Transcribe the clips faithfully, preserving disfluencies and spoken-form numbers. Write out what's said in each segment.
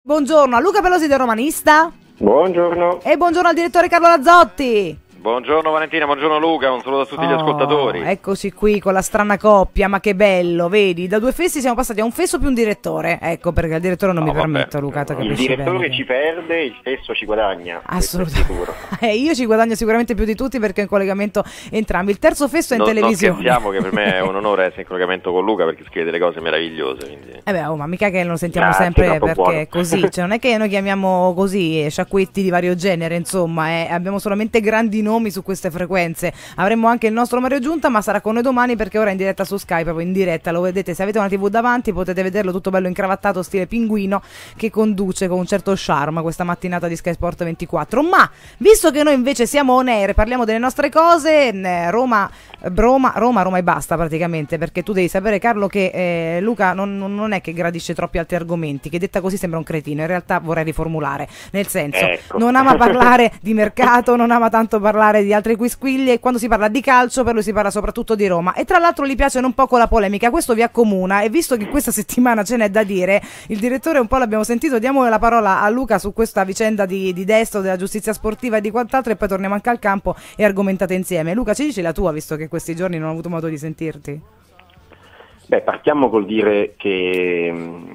Buongiorno a Luca Pelosi del Romanista. Buongiorno. E buongiorno al direttore Carlo Lazzotti. Buongiorno Valentina, buongiorno Luca, un saluto a tutti oh, gli ascoltatori. Eccoci qui con la strana coppia, ma che bello, vedi, da due fessi siamo passati a un fesso più un direttore. Ecco perché il direttore non no, mi vabbè. permetto, Luca. Il direttore bene. Ci perde, il fesso ci guadagna. Assolutamente. Eh, io ci guadagno sicuramente più di tutti perché ho in collegamento entrambi. Il terzo fesso è in no, televisione. Non scherziamo che per me è un onore essere in collegamento con Luca perché scrive delle cose meravigliose. Quindi... Eh beh, oh, ma mica che lo sentiamo Grazie, sempre perché buono. è così, cioè non è che noi chiamiamo così eh, sciacquetti di vario genere, insomma, eh, abbiamo solamente grandi nomi su queste frequenze. Avremo anche il nostro Mario Giunta, ma sarà con noi domani perché ora è in diretta su Skype, proprio in diretta, lo vedete, se avete una tivù davanti potete vederlo tutto bello incravattato stile pinguino che conduce con un certo charme questa mattinata di Sky Sport ventiquattro. Ma visto che noi invece siamo on air, parliamo delle nostre cose, eh, Roma, Roma, Roma, Roma e basta praticamente, perché tu devi sapere Carlo che eh, Luca non, non è che gradisce troppi altri argomenti, che detta così sembra un cretino, in realtà vorrei riformulare, nel senso ecco. non ama parlare di mercato, non ama tanto parlare di altri quisquilli e quando si parla di calcio per lui si parla soprattutto di Roma e tra l'altro gli piace un po' con la polemica, questo vi accomuna e visto che questa settimana ce n'è da dire, il direttore un po' l'abbiamo sentito, diamo la parola a Luca su questa vicenda di, di Destro, della giustizia sportiva e di quant'altro e poi torniamo anche al campo e argomentate insieme. Luca, ci dici la tua visto che questi giorni non ho avuto modo di sentirti? Beh, partiamo col dire che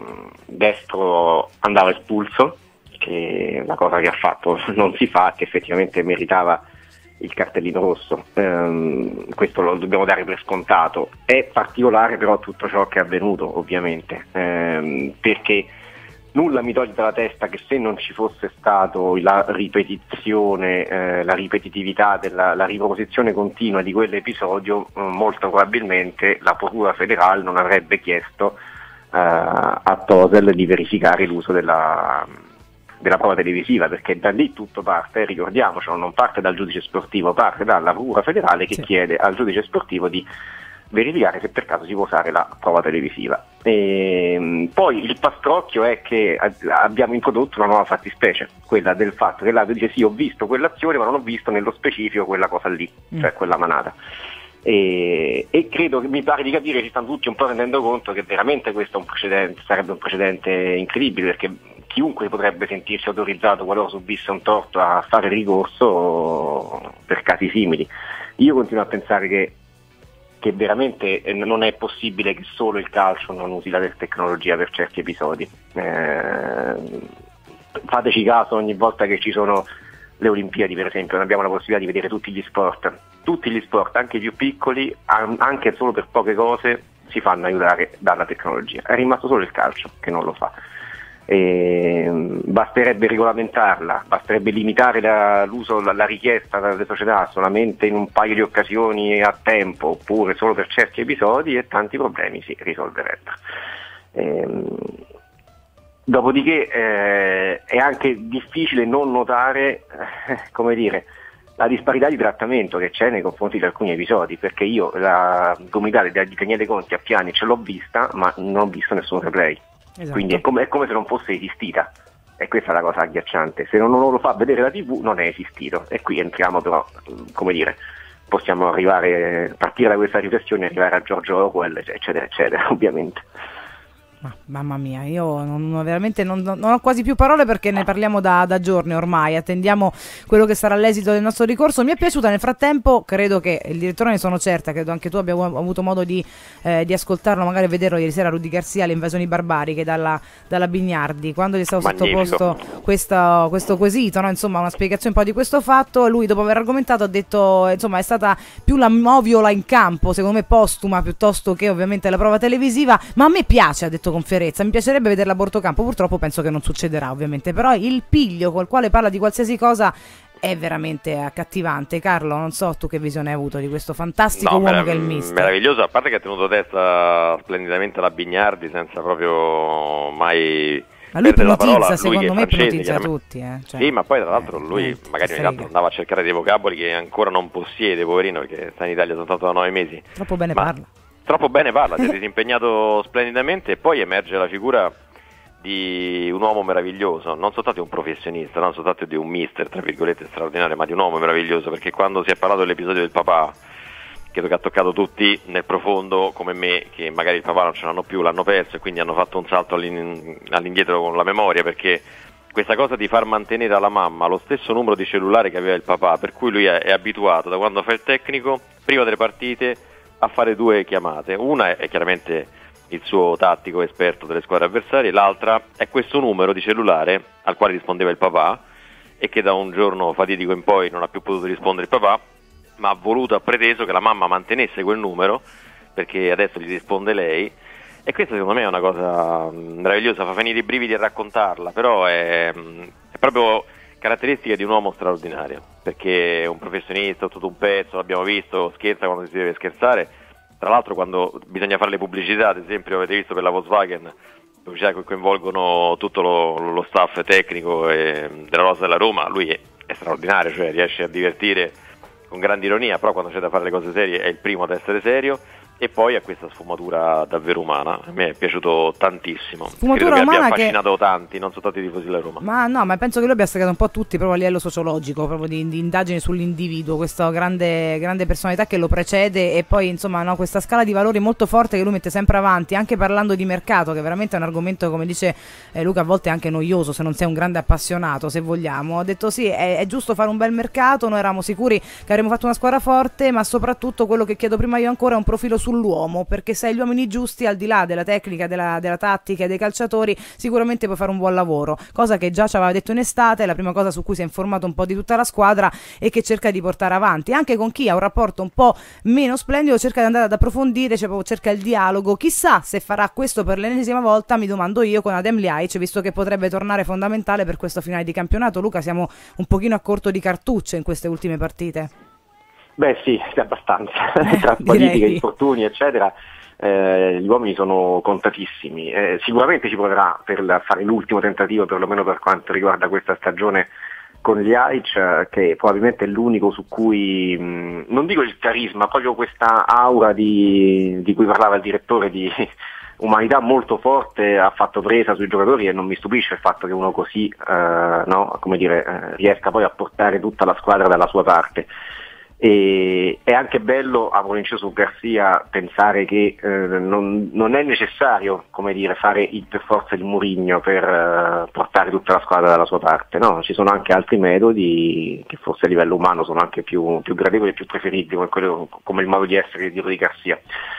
Destro andava espulso, che è una cosa che ha fatto non si fa, che effettivamente meritava il cartellino rosso, ehm, questo lo dobbiamo dare per scontato. È particolare però tutto ciò che è avvenuto ovviamente, ehm, perché nulla mi toglie dalla testa che se non ci fosse stato la ripetizione, eh, la ripetitività, della, la riproposizione continua di quell'episodio, eh, molto probabilmente la Procura federale non avrebbe chiesto eh, a Tosel di verificare l'uso della, della prova televisiva, perché da lì tutto parte, ricordiamocelo, non parte dal giudice sportivo, parte dalla Procura federale che sì. chiede al giudice sportivo di verificare se per caso si può usare la prova televisiva. E poi il pastrocchio è che abbiamo introdotto una nuova fattispecie, quella del fatto che l'arbitro dice sì, ho visto quell'azione ma non ho visto nello specifico quella cosa lì, mm. cioè quella manata. E, e credo che mi pare di capire che ci stanno tutti un po' rendendo conto che veramente questo è un precedente, sarebbe un precedente incredibile, perché chiunque potrebbe sentirsi autorizzato qualora subisse un torto a fare ricorso per casi simili. Io continuo a pensare che che veramente non è possibile che solo il calcio non usi la tecnologia per certi episodi. Eh, fateci caso ogni volta che ci sono le Olimpiadi, per esempio, non abbiamo la possibilità di vedere tutti gli sport. Tutti gli sport, anche i più piccoli, anche solo per poche cose, si fanno aiutare dalla tecnologia. È rimasto solo il calcio che non lo fa. E basterebbe regolamentarla, basterebbe limitare la, l'uso, la, la richiesta dalle società solamente in un paio di occasioni a tempo oppure solo per certi episodi e tanti problemi si risolverebbero. E, dopodiché eh, è anche difficile non notare eh, come dire, la disparità di trattamento che c'è nei confronti di alcuni episodi, perché io la comunità di Daniele Conti a Piani ce l'ho vista ma non ho visto nessun replay. Esatto. Quindi è come, è come se non fosse esistita, e questa è la cosa agghiacciante, se non, non lo fa vedere la tivù non è esistito, e qui entriamo però, come dire, possiamo arrivare, partire da questa riflessione e arrivare a George Orwell eccetera eccetera ovviamente. Ma, mamma mia, io non, veramente non, non ho quasi più parole perché ne parliamo da, da giorni ormai, attendiamo quello che sarà l'esito del nostro ricorso. Mi è piaciuta nel frattempo, credo che il direttore, ne sono certa, credo anche tu abbia avuto modo di, eh, di ascoltarlo, magari vederlo ieri sera, Rudy Garcia, le invasioni barbariche dalla, dalla Bignardi, quando gli è stato Magnifico. sottoposto questo, questo quesito, no? Insomma una spiegazione un po' di questo fatto, lui dopo aver argomentato ha detto, insomma è stata più la moviola in campo, secondo me postuma, piuttosto che ovviamente la prova televisiva, ma a me piace, ha detto con fierezza, mi piacerebbe vedere l'abortocampo, purtroppo penso che non succederà ovviamente, però il piglio col quale parla di qualsiasi cosa è veramente accattivante. Carlo, non so tu che visione hai avuto di questo fantastico no, uomo merav- che è il mister. Meraviglioso, a parte che ha tenuto testa splendidamente la Bignardi senza proprio mai ma lui ipnotizza, parola, secondo lui me ipnotizza francese, tutti eh. Cioè, sì, ma poi tra l'altro eh, lui eh, magari ogni tanto andava a cercare dei vocaboli che ancora non possiede, poverino, perché sta in Italia soltanto da nove mesi. Troppo bene ma parla troppo bene parla, si è disimpegnato splendidamente, e poi emerge la figura di un uomo meraviglioso, non soltanto di un professionista, non soltanto di un mister, tra virgolette, straordinario, ma di un uomo meraviglioso, perché quando si è parlato dell'episodio del papà credo che ha toccato tutti nel profondo come me, che magari il papà non ce l'hanno più, l'hanno perso e quindi hanno fatto un salto all'in- all'indietro con la memoria, perché questa cosa di far mantenere alla mamma lo stesso numero di cellulare che aveva il papà, per cui lui è, è abituato da quando fa il tecnico, prima delle partite, a fare due chiamate. Una è, è chiaramente il suo tattico esperto delle squadre avversarie, l'altra è questo numero di cellulare al quale rispondeva il papà e che da un giorno fatidico in poi non ha più potuto rispondere il papà, ma ha voluto, ha preteso che la mamma mantenesse quel numero perché adesso gli risponde lei. E questa secondo me è una cosa meravigliosa, fa venire i brividi a raccontarla, però è, è proprio caratteristica di un uomo straordinario, perché è un professionista, tutto un pezzo, l'abbiamo visto, scherza quando si deve scherzare. Tra l'altro quando bisogna fare le pubblicità, ad esempio avete visto per la Volkswagen, pubblicità che coinvolgono tutto lo, lo staff tecnico e della rosa della Roma, lui è, è straordinario, cioè riesce a divertire con grande ironia, però quando c'è da fare le cose serie è il primo ad essere serio. E poi ha questa sfumatura davvero umana, a me è piaciuto tantissimo, sfumatura credo che umana abbia affascinato che... tanti, non soltanto i tifosi della Roma. Ma no, ma penso che lui abbia staccato un po' tutti proprio a livello sociologico, proprio di, di indagini sull'individuo, questa grande, grande personalità che lo precede e poi insomma no, questa scala di valori molto forte che lui mette sempre avanti, anche parlando di mercato, che veramente è un argomento, come dice eh, Luca, a volte anche noioso se non sei un grande appassionato, se vogliamo. Ho detto sì, è, è giusto fare un bel mercato, noi eravamo sicuri che avremmo fatto una squadra forte, ma soprattutto quello che chiedo prima io ancora è un profilo sull'uomo, perché se hai gli uomini giusti, al di là della tecnica, della, della tattica e dei calciatori, sicuramente puoi fare un buon lavoro, cosa che già ci aveva detto in estate, è la prima cosa su cui si è informato un po' di tutta la squadra e che cerca di portare avanti, anche con chi ha un rapporto un po' meno splendido, cerca di andare ad approfondire, cioè proprio cerca il dialogo. Chissà se farà questo per l'ennesima volta, mi domando io, con Adem Ljajic, visto che potrebbe tornare fondamentale per questo finale di campionato. Luca, siamo un pochino a corto di cartucce in queste ultime partite. Beh sì, abbastanza, tra politiche, infortuni eccetera. Eh, gli uomini sono contatissimi, eh, sicuramente ci proverà per fare l'ultimo tentativo, perlomeno per quanto riguarda questa stagione, con Ljajic, che probabilmente è l'unico su cui, mh, non dico il carisma, proprio questa aura di, di cui parlava il direttore, di umanità molto forte, ha fatto presa sui giocatori, e non mi stupisce il fatto che uno così eh, no, come dire, eh, riesca poi a portare tutta la squadra dalla sua parte. E è anche bello, a provincia su Garcia, pensare che eh, non, non è necessario, come dire, fare il per forza il Mourinho per eh, portare tutta la squadra dalla sua parte, no? Ci sono anche altri metodi che forse a livello umano sono anche più, più gradevoli e più preferibili, come, quello, come il modo di essere di Rudi Garcia.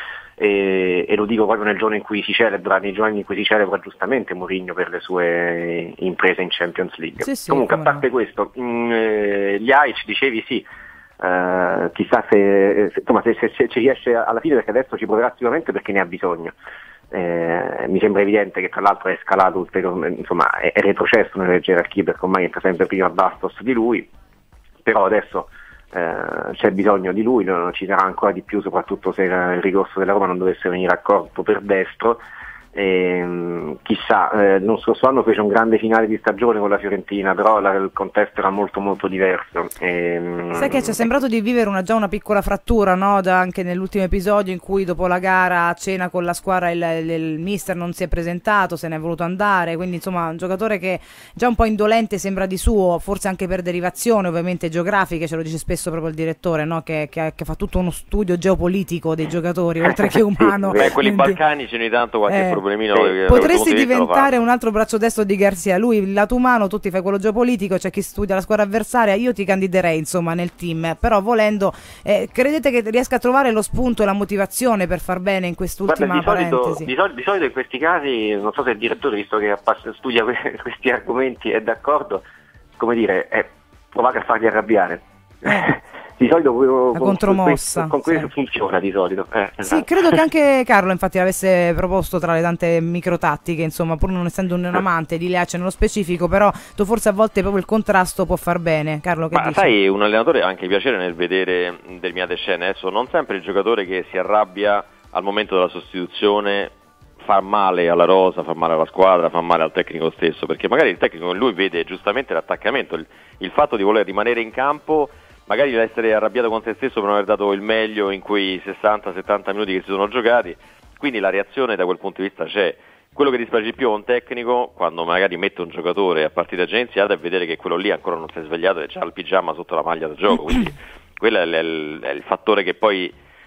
E, e lo dico proprio nel giorno in cui si celebra, nei giorni in cui si celebra giustamente Mourinho per le sue imprese in Champions League. Sì, sì, comunque, a parte no. questo, mh, eh, Ljajic, dicevi sì. Uh, chissà se, se, insomma, se, se, se ci riesce alla fine, perché adesso ci proverà sicuramente perché ne ha bisogno. Eh, mi sembra evidente che tra l'altro è scalato ulteriormente, insomma è, è retrocesso nelle gerarchie, perché ormai entra sempre prima Bastos di lui, però adesso eh, c'è bisogno di lui, no? Ci sarà ancora di più, soprattutto se il ricorso della Roma non dovesse venire a corpo per destro. E, chissà, eh, lo scorso anno fece un grande finale di stagione con la Fiorentina, però la, il contesto era molto molto diverso. E, sai che ci è sembrato di vivere una, già una piccola frattura, no? Da, anche nell'ultimo episodio in cui dopo la gara a cena con la squadra il, il, il mister non si è presentato, se ne è voluto andare, quindi insomma un giocatore che già un po' indolente sembra di suo, forse anche per derivazione ovviamente geografiche, ce lo dice spesso proprio il direttore, no? che, che, che fa tutto uno studio geopolitico dei giocatori oltre che umano. Beh, quelli balcanici ogni tanto qualche eh. problemino. Eh, potresti diventare un altro braccio destro di Garcia, lui il lato umano, tu ti fai quello geopolitico, c'è chi studia la squadra avversaria, io ti candiderei insomma nel team, però volendo eh, credete che riesca a trovare lo spunto e la motivazione per far bene in quest'ultima Guarda, di parentesi? Solito, di, solito, di solito in questi casi, non so se il direttore, visto che studia questi argomenti, è d'accordo, come dire, è provare a farli arrabbiare. Eh. Di solito la con, contromossa con questo sì. Funziona di solito eh, esatto. Sì, credo che anche Carlo infatti l'avesse proposto tra le tante microtattiche, insomma, pur non essendo un amante di Ljajic nello specifico, però tu forse a volte proprio il contrasto può far bene. Carlo, che ma dici? Sai, un allenatore ha anche piacere nel vedere determinate scene, adesso non sempre il giocatore che si arrabbia al momento della sostituzione fa male alla rosa, fa male alla squadra, fa male al tecnico stesso, perché magari il tecnico lui vede giustamente l'attaccamento, il, il fatto di voler rimanere in campo, magari essere arrabbiato con se stesso per non aver dato il meglio in quei sessanta settanta minuti che si sono giocati, quindi la reazione da quel punto di vista c'è. Quello che dispiace di più a un tecnico, quando magari mette un giocatore a partita già iniziata, è vedere che quello lì ancora non si è svegliato e c'ha il pigiama sotto la maglia da gioco, quindi quello è il, è il fattore che poi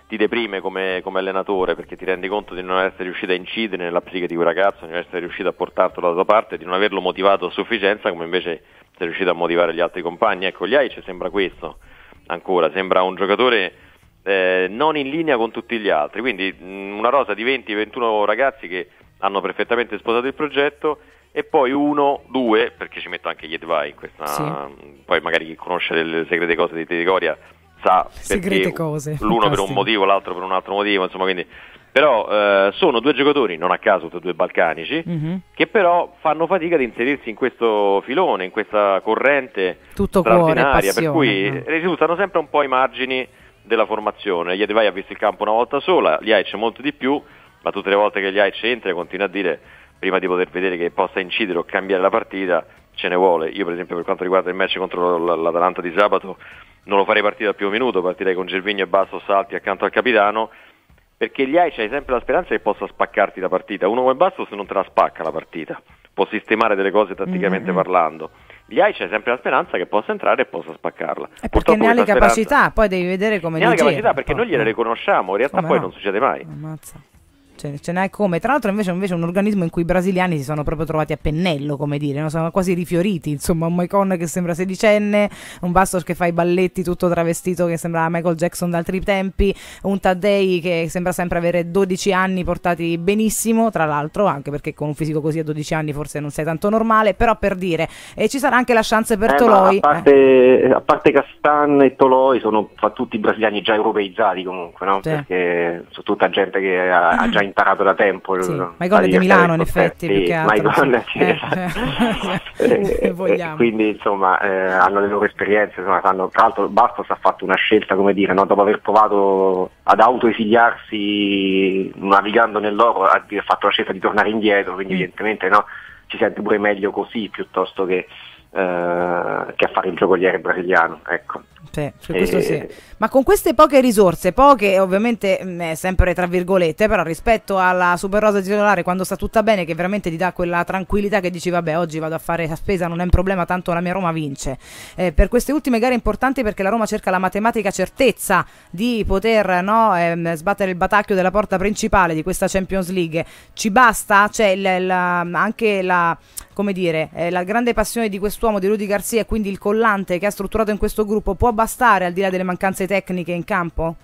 ti deprime come, come allenatore, perché ti rendi conto di non essere riuscito a incidere nella psiche di quel ragazzo, di non essere riuscito a portarlo dalla tua parte, di non averlo motivato a sufficienza come invece sei riuscito a motivare gli altri compagni. Ecco, Ljajic sembra questo ancora, sembra un giocatore eh, non in linea con tutti gli altri, quindi mh, una rosa di venti ventuno ragazzi che hanno perfettamente sposato il progetto, e poi uno, due, perché ci metto anche Jedvai in questa, sì. Poi magari chi conosce le segrete cose di Trigoria sa segrete cose, l'uno per un motivo, l'altro per un altro motivo, insomma, quindi però eh, sono due giocatori, non a caso tutti e due balcanici, mm-hmm. che però fanno fatica ad inserirsi in questo filone, in questa corrente tutto straordinaria, cuore, passione, per cui no? risultano sempre un po' ai margini della formazione. Jedvai ha visto il campo una volta sola, Ljajic molto di più, ma tutte le volte che Ljajic entra continua a dire, prima di poter vedere che possa incidere o cambiare la partita, ce ne vuole. Io per esempio, per quanto riguarda il match contro l'Atalanta di sabato, non lo farei partire dal primo minuto, partirei con Gervinho e Bastos salti accanto al capitano, perché Ljajic hai sempre la speranza che possa spaccarti la partita. Uno come Bastos non te la spacca la partita, può sistemare delle cose tatticamente mm-hmm. parlando. Ljajic hai sempre la speranza che possa entrare e possa spaccarla. E perché ne ha le capacità, speranza... poi devi vedere come ne ha le dice. capacità, perché noi gliele riconosciamo, in realtà come poi no? non succede mai. Ammazza. Ce, ce n'è come, tra l'altro invece, invece un organismo in cui i brasiliani si sono proprio trovati a pennello, come dire, no? Sono quasi rifioriti, insomma, un Maicon che sembra sedicenne, un Bastos che fa i balletti tutto travestito che sembra Michael Jackson d'altri tempi, un Taddei che sembra sempre avere dodici anni portati benissimo, tra l'altro, anche perché con un fisico così a dodici anni forse non sei tanto normale, però per dire, e ci sarà anche la chance per eh, Toloi. A parte, eh. a parte Castan e Toloi sono tutti brasiliani già europeizzati comunque, no? Sì. Perché sono tutta gente che ha, ha già imparato da tempo. Sì. Maicon è di Milano in effetti, sì, più che altro. Maicon, sì, eh, eh, eh, quindi insomma eh, hanno le loro esperienze, insomma, sanno, tra l'altro Bastos ha fatto una scelta, come dire, no? Dopo aver provato ad autoesiliarsi navigando nell'oro, ha fatto la scelta di tornare indietro, quindi mm. evidentemente no, ci sente pure meglio così piuttosto che Uh, che a fare il giocoliere brasiliano, ecco. Sì, questo e... sì. Ma con queste poche risorse, poche ovviamente mh, sempre tra virgolette, però rispetto alla Super Rosa titolare, quando sta tutta bene, che veramente ti dà quella tranquillità che dici vabbè, oggi vado a fare la spesa, non è un problema, tanto la mia Roma vince. Eh, per queste ultime gare importanti, perché la Roma cerca la matematica certezza di poter no, ehm, sbattere il batacchio della porta principale di questa Champions League, ci basta? C'è il, la, anche la, come dire, eh, la grande passione di quest'uomo, di Rudy Garcia, e quindi il collante che ha strutturato in questo gruppo, può bastare al di là delle mancanze tecniche in campo?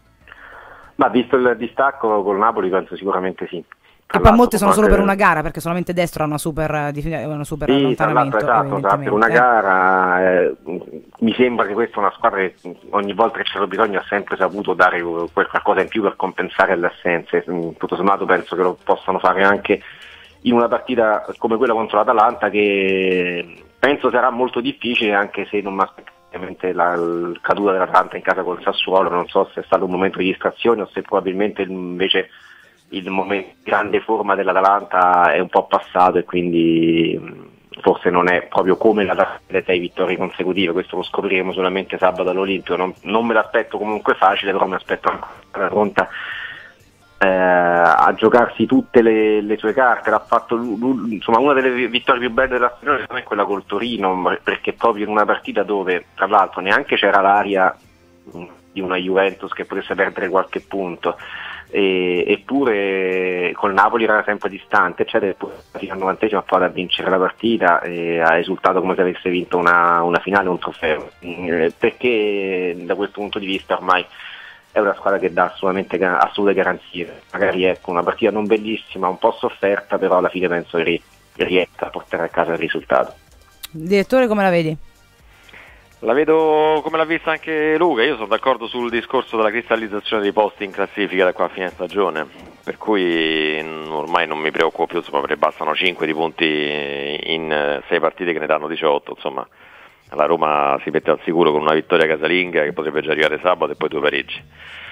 Ma visto il distacco col Napoli penso sicuramente sì. Che poi molti sono solo per una gara, perché solamente Destro ha una super, una super sì, allontanamento. Esatto, esatto, per una gara eh, mi sembra che questa è una squadra che ogni volta che c'era bisogno ha sempre saputo dare qualcosa in più per compensare le assenze. Tutto sommato penso che lo possano fare anche in una partita come quella contro l'Atalanta, che penso sarà molto difficile, anche se non mi aspetto ovviamente la, la caduta dell'Atalanta in casa col Sassuolo. Non so se è stato un momento di distrazione o se probabilmente invece il momento di grande forma dell'Atalanta è un po' passato e quindi forse non è proprio come la delle sei vittorie consecutive. Questo lo scopriremo solamente sabato all'Olimpio. Non, non me l'aspetto comunque facile, però mi aspetto ancora pronta eh, a giocarsi tutte le, le sue carte. L'ha fatto lui, insomma, una delle vittorie più belle della stagione è quella col Torino, perché proprio in una partita dove tra l'altro neanche c'era l'aria di una Juventus che potesse perdere qualche punto, e, eppure col Napoli era sempre distante, eccetera, eppure al novantesimo ha provato a vincere la partita e ha esultato come se avesse vinto una, una finale, un trofeo, perché da questo punto di vista ormai è una squadra che dà assolutamente assolute garanzie. Magari ecco, una partita non bellissima, un po' sofferta, però alla fine penso che riesca a portare a casa il risultato. Direttore, come la vedi? La vedo come l'ha vista anche Luca. Io sono d'accordo sul discorso della cristallizzazione dei posti in classifica da qua a fine stagione, per cui ormai non mi preoccupo più, insomma, perché bastano cinque di punti in sei partite che ne danno diciotto, insomma la Roma si mette al sicuro con una vittoria casalinga che potrebbe già arrivare sabato e poi due pareggi.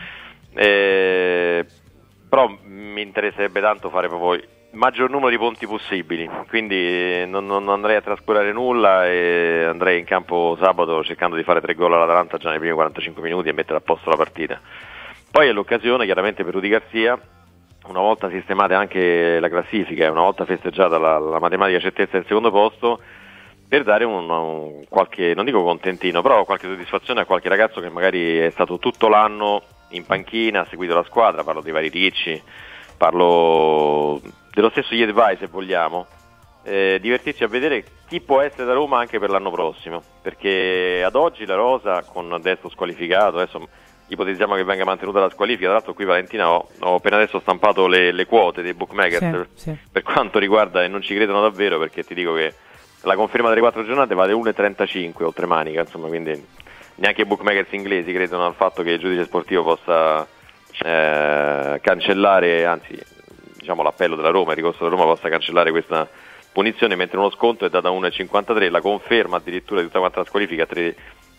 E... però mi interesserebbe tanto fare proprio maggior numero di punti possibili, quindi non, non andrei a trascurare nulla e andrei in campo sabato cercando di fare tre gol all'Atalanta già nei primi quarantacinque minuti e mettere a posto la partita. Poi è l'occasione chiaramente per Rudy Garcia, una volta sistemata anche la classifica e una volta festeggiata la, la matematica certezza del secondo posto, per dare un, un qualche, non dico contentino, però qualche soddisfazione a qualche ragazzo che magari è stato tutto l'anno in panchina, ha seguito la squadra, parlo dei vari Ricci, parlo dello stesso Jedvai se vogliamo, eh, divertirci a vedere chi può essere da Roma anche per l'anno prossimo, perché ad oggi la rosa con Destro squalificato, adesso ipotizziamo che venga mantenuta la squalifica, tra l'altro qui Valentina ho, ho appena adesso stampato le, le quote dei bookmakers, sì, sì. Per quanto riguarda, e non ci credono davvero, perché ti dico che la conferma delle quattro giornate vale uno e trentacinque oltre manica, insomma, quindi neanche i bookmakers inglesi credono al fatto che il giudice sportivo possa eh, cancellare, anzi diciamo l'appello della Roma, il ricorso della Roma possa cancellare questa punizione, mentre uno sconto è data a uno e cinquantatré, la conferma addirittura di tutta quanta la squalifica a tre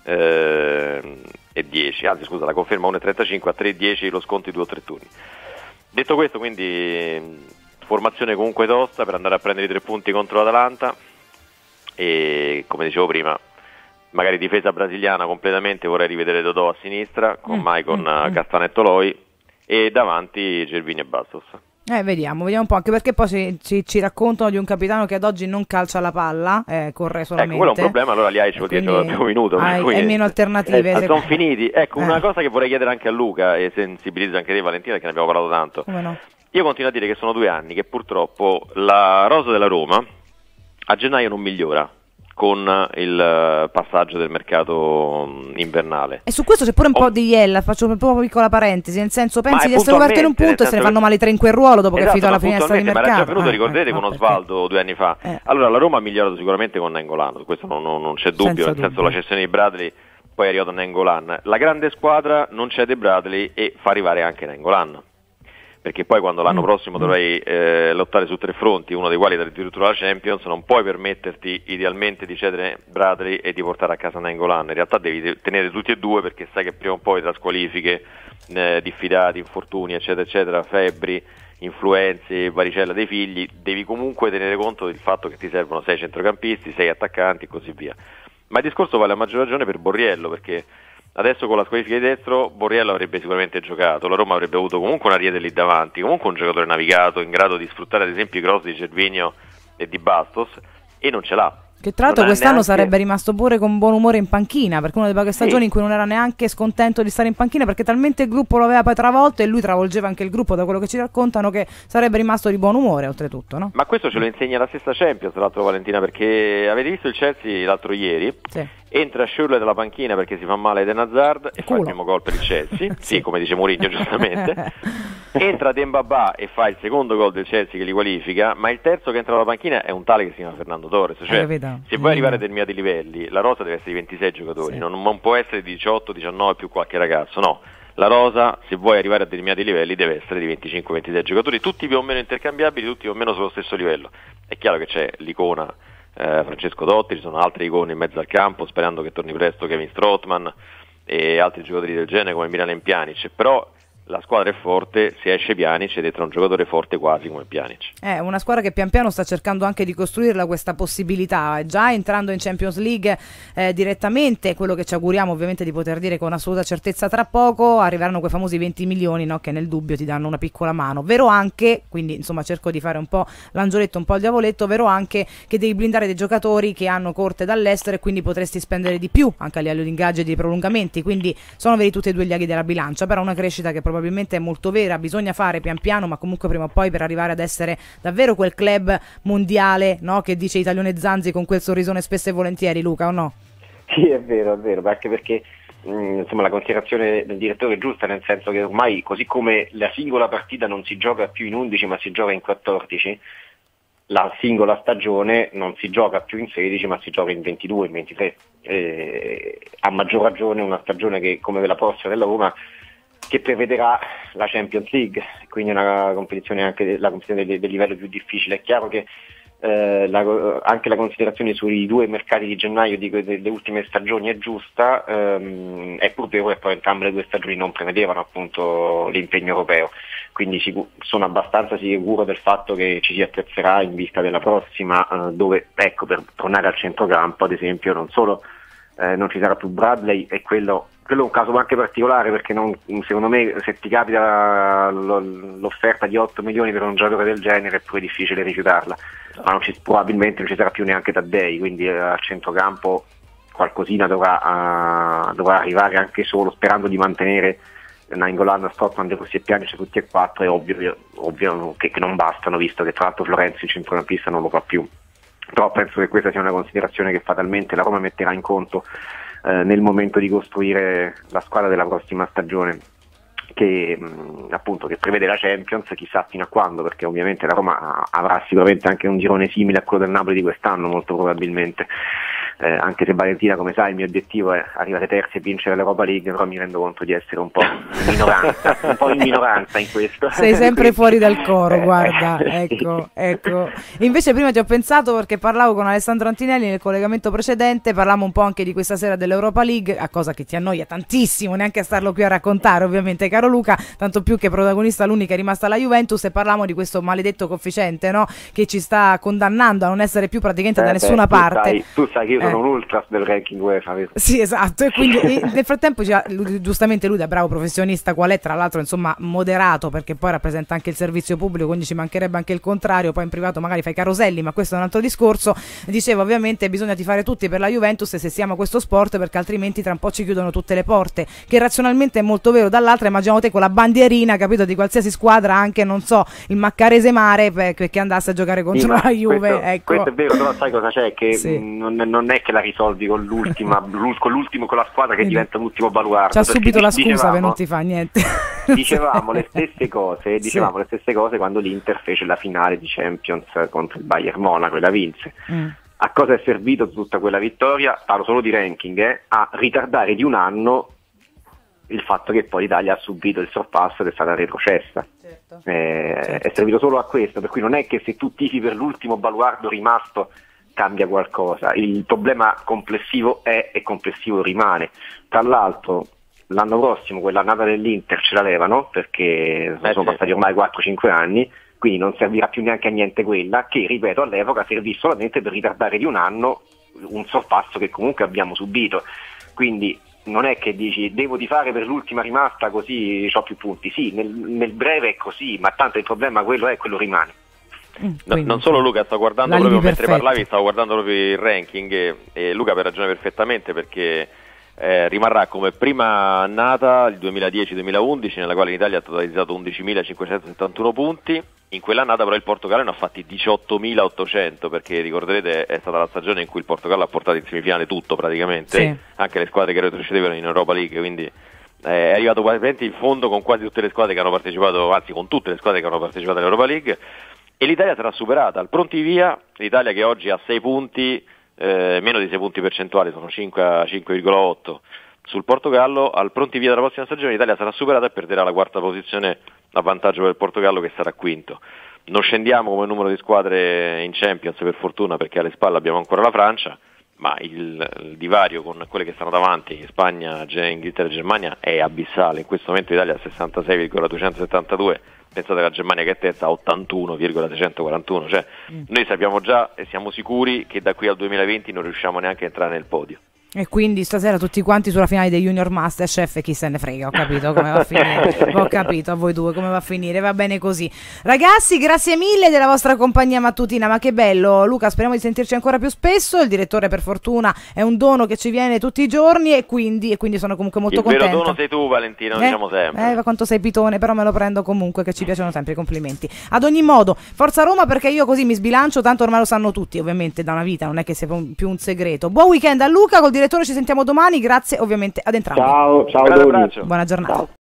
e dieci, anzi scusa, la conferma uno e trentacinque, a tre e dieci lo sconto di due o tre turni. Detto questo, quindi formazione comunque tosta per andare a prendere i tre punti contro l'Atalanta e, come dicevo prima, magari difesa brasiliana completamente, vorrei rivedere Dodò a sinistra con mm, Maicon, mm, mm. Castanetto, Loi e davanti Gervini e Bastos. Eh, vediamo, vediamo un po', anche perché poi ci, ci, ci raccontano di un capitano che ad oggi non calcia la palla, eh, corre solamente. Ecco, quello è un problema, allora li hai, ci vuol dire il primo minuto. Hai, cui, hai meno alternative. Eh, se... sono finiti. Ecco, eh. una cosa che vorrei chiedere anche a Luca, e sensibilizzo anche te Valentina, che ne abbiamo parlato tanto. Come no? Io continuo a dire che sono due anni che purtroppo la rosa della Roma a gennaio non migliora con il passaggio del mercato invernale. E su questo c'è pure un oh. po' di iella, faccio un po' una piccola parentesi, nel senso pensi di essere puntualmente, coperti in un punto e se ne fanno male tre in quel ruolo dopo esatto, che è finita la ma finestra di mercato. Ma era già venuto, eh, ricordate, eh, con no, Osvaldo perché... due anni fa. Eh. Allora la Roma ha migliorato sicuramente con Nainggolan, su questo non, non, non c'è dubbio, Senza nel senso dubbio. la cessione di Bradley, poi è arrivato Nainggolan. La grande squadra non cede Bradley e fa arrivare anche Nainggolan, perché poi quando l'anno mm. prossimo mm. dovrai eh, lottare su tre fronti, uno dei quali è addirittura la Champions, non puoi permetterti idealmente di cedere Bradley e di portare a casa Nainggolan. In realtà devi tenere tutti e due, perché sai che prima o poi tra squalifiche, eh, diffidati, infortuni eccetera eccetera, febbri, influenze, varicella dei figli, devi comunque tenere conto del fatto che ti servono sei centrocampisti, sei attaccanti e così via. Ma il discorso vale a maggior ragione per Borriello, perché adesso con la squalifica di Destro Borriello avrebbe sicuramente giocato, la Roma avrebbe avuto comunque una Riede lì davanti, comunque un giocatore navigato in grado di sfruttare ad esempio i cross di Gervinho e di Bastos, e non ce l'ha. Che tra l'altro Non ha quest'anno neanche... sarebbe rimasto pure con buon umore in panchina, perché una delle poche stagioni sì. in cui non era neanche scontento di stare in panchina, perché talmente il gruppo lo aveva poi travolto e lui travolgeva anche il gruppo, da quello che ci raccontano, che sarebbe rimasto di buon umore oltretutto, no? Ma questo ce lo insegna la stessa Champions, tra l'altro Valentina, perché avete visto il Chelsea l'altro ieri? Sì. Entra Schürrle dalla panchina perché si fa male Eden Hazard e Culo. fa il primo gol per il Chelsea, sì, sì, come dice Mourinho giustamente. Entra Dembaba e fa il secondo gol del Chelsea che li qualifica, ma il terzo che entra dalla panchina è un tale che si chiama Fernando Torres, cioè se vuoi arrivare a determinati livelli la rosa deve essere di ventisei giocatori, sì. non, non può essere di diciotto diciannove più qualche ragazzo, no. La rosa, se vuoi arrivare a determinati livelli, deve essere di venticinque ventisei giocatori, tutti più o meno intercambiabili, tutti più o meno sullo stesso livello. È chiaro che c'è l'icona eh, Francesco Dotti, ci sono altre icone in mezzo al campo, sperando che torni presto Kevin Strootman e altri giocatori del genere come Miralem Pjanic, però la squadra è forte, se esce Pjanic è dentro un giocatore forte quasi come Pjanic. È una squadra che pian piano sta cercando anche di costruirla questa possibilità, già entrando in Champions League eh, direttamente, quello che ci auguriamo ovviamente di poter dire con assoluta certezza tra poco, arriveranno quei famosi venti milioni, no, che nel dubbio ti danno una piccola mano, vero anche, quindi insomma cerco di fare un po' l'angioletto, un po' il diavoletto, vero anche che devi blindare dei giocatori che hanno corte dall'estero e quindi potresti spendere di più anche a livello di ingaggi e di prolungamenti, quindi sono veri tutti e due gli aghi della bilancia, però una crescita che probabilmente è molto vera, bisogna fare pian piano, ma comunque prima o poi per arrivare ad essere davvero quel club mondiale, no, che dice Italione Zanzi con quel sorrisone spesso e volentieri, Luca, o no? Sì, è vero, è vero, anche perché mh, insomma la considerazione del direttore è giusta, nel senso che ormai così come la singola partita non si gioca più in undici ma si gioca in quattordici, la singola stagione non si gioca più in sedici ma si gioca in ventidue, in ventitré, eh, a maggior ragione una stagione che come la prossima della Roma che prevederà la Champions League, quindi una competizione anche la competizione del, del livello più difficile. È chiaro che eh, la, anche la considerazione sui due mercati di gennaio di, delle ultime stagioni è giusta, ehm, è pur vero che poi entrambe le due stagioni non prevedevano appunto l'impegno europeo, quindi sicur- sono abbastanza sicuro del fatto che ci si attrezzerà in vista della prossima, eh, dove, ecco, per tornare al centrocampo ad esempio, non solo eh, non ci sarà più Bradley, e quello Quello è un caso anche particolare perché non, secondo me se ti capita l'offerta di otto milioni per un giocatore del genere è pure difficile rifiutarla, ma non ci, probabilmente non ci sarà più neanche Taddei, quindi eh, al centrocampo qualcosina dovrà, uh, dovrà arrivare anche solo, sperando di mantenere Nainggolan, Strootman, De Rossi e Pjanic tutti e quattro, è ovvio, ovvio che, che non bastano, visto che tra l'altro Florenzi il centrocampista non lo fa più. Però penso che questa sia una considerazione che fatalmente la Roma metterà in conto eh, nel momento di costruire la squadra della prossima stagione, che mh, appunto che prevede la Champions, chissà fino a quando, perché ovviamente la Roma avrà sicuramente anche un girone simile a quello del Napoli di quest'anno, molto probabilmente. Eh, anche se Valentina, come sai, il mio obiettivo è arrivare terzi e vincere l'Europa League, però mi rendo conto di essere un po' in minoranza, un po' in minoranza in questo. Sei sempre Quindi, fuori dal coro, eh, guarda, eh, ecco, ecco. Invece prima ti ho pensato, perché parlavo con Alessandro Antinelli nel collegamento precedente, parlavamo un po' anche di questa sera dell'Europa League, a cosa che ti annoia tantissimo, neanche a starlo qui a raccontare ovviamente, caro Luca, tanto più che protagonista l'unica è rimasta la Juventus, e parlavamo di questo maledetto coefficiente, no? Che ci sta condannando a non essere più praticamente eh, da nessuna beh, tu parte. sai, tu sai che io sono Eh. un ultras del ranking UEFA. Sì, esatto, e quindi e nel frattempo ci ha- lui- giustamente lui da bravo professionista qual è, tra l'altro insomma moderato, perché poi rappresenta anche il servizio pubblico, quindi ci mancherebbe anche il contrario, poi in privato magari fai caroselli, ma questo è un altro discorso. Diceva ovviamente bisogna tifare tutti per la Juventus se si ama questo sport, perché altrimenti tra un po' ci chiudono tutte le porte, che razionalmente è molto vero. Dall'altra immaginiamo te con la bandierina, capito, di qualsiasi squadra, anche non so il Maccarese Mare, perché andasse a giocare contro Sì, ma la Juve, questo, ecco. questo è vero, però sai cosa c'è? Che Sì. mh, non, non è che la risolvi con l'ultima, l'ul- con l'ultimo, con la squadra che Quindi diventa l'ultimo baluardo. C'ha perché subito la dic- scusa dicevamo- che non ti fa niente. Dicevamo le stesse cose, Sì. dicevamo le stesse cose quando l'Inter fece la finale di Champions contro il Bayern Monaco e la vinse. Mm. A cosa è servito tutta quella vittoria? Parlo solo di ranking, eh? A ritardare di un anno il fatto che poi l'Italia ha subito il sorpasso ed è stata retrocessa. Certo. Eh, Certo. È servito solo a questo, per cui non è che se tu tifi per l'ultimo baluardo rimasto cambia qualcosa, il problema complessivo è e complessivo rimane. Tra l'altro l'anno prossimo quell'annata dell'Inter ce la levano, perché Eh sono sì. passati ormai quattro cinque anni, quindi non servirà più neanche a niente quella, che ripeto all'epoca servì solamente per ritardare di un anno un sorpasso che comunque abbiamo subito. Quindi non è che dici devo tifare per l'ultima rimasta così ho più punti, sì, nel, nel breve è così, ma tanto il problema quello è, quello rimane. Mm, No, quindi, non solo Luca, sto guardando l'alibi proprio mentre perfetto. parlavi, stavo guardando proprio il ranking e, e Luca per ragione perfettamente, perché eh, rimarrà come prima annata il duemiladieci duemilaundici, nella quale l'Italia ha totalizzato undicimilacinquecentosettantuno punti. In quell'annata però il Portogallo ne ha fatti diciottomilaottocento, perché ricorderete è stata la stagione in cui il Portogallo ha portato in semifinale tutto praticamente, Sì. anche le squadre che retrocedevano in Europa League, quindi eh, è arrivato praticamente in fondo con quasi tutte le squadre che hanno partecipato, anzi con tutte le squadre che hanno partecipato all'Europa League, e l'Italia sarà superata al pronti via. L'Italia che oggi ha sei punti, eh, meno di sei punti percentuali, sono cinque virgola otto sul Portogallo, al pronti via della prossima stagione l'Italia sarà superata e perderà la quarta posizione a vantaggio per il Portogallo, che sarà quinto. Non scendiamo come numero di squadre in Champions, per fortuna, perché alle spalle abbiamo ancora la Francia, ma il, il divario con quelle che stanno davanti, Spagna, Inghilterra e Germania, è abissale. In questo momento l'Italia ha sessantasei virgola duecentosettantadue, pensate alla Germania che è terza a ottantuno virgola seicentoquarantuno, cioè mm. noi sappiamo già e siamo sicuri che da qui al duemilaventi non riusciamo neanche a entrare nel podio. E quindi stasera tutti quanti sulla finale dei Junior Masterchef, e chi se ne frega, ho capito come va a finire, ho capito a voi due come va a finire, va bene così. Ragazzi, grazie mille della vostra compagnia mattutina, ma che bello. Luca, speriamo di sentirci ancora più spesso, il direttore per fortuna è un dono che ci viene tutti i giorni e quindi, e quindi sono comunque molto il contenta. Il vero dono sei tu, Valentino, eh? diciamo sempre. Eh, ma quanto sei pitone, però me lo prendo comunque, che ci piacciono sempre i complimenti. Ad ogni modo, forza Roma, perché io così mi sbilancio, tanto ormai lo sanno tutti, ovviamente da una vita, non è che sia più un segreto. Buon weekend a Luca, col direttore ci sentiamo domani, grazie ovviamente ad entrambi. Ciao, ciao. Un grande abbraccio. Buona giornata. Ciao.